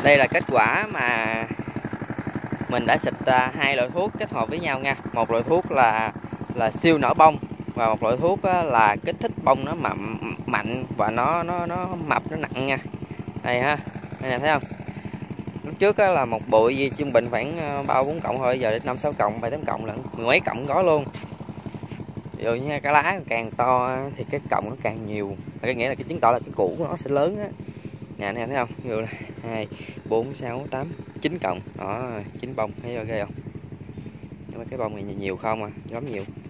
Đây là kết quả mà mình đã xịt hai loại thuốc kết hợp với nhau nha. Một loại thuốc là siêu nở bông, và một loại thuốc là kích thích bông nó mạnh và nó mập, nó nặng nha. Đây ha, đây nè, thấy không? Lúc trước là một bụi gì trung bình khoảng 3-4 cọng thôi, giờ đến 5-6 cọng, 7-8 cọng lận, mười mấy cọng có luôn. Ví dụ như cái lá càng to thì cái cọng nó càng nhiều, cái nghĩa là cái chứng tỏ là cái củ của nó sẽ lớn á. Nè, thấy không? Ví dụ là 2, 4, 6, 8, 9 cọng đó, 9 bông, thấy ok không? Nhưng mà cái bông này nhiều không à, lắm nhiều.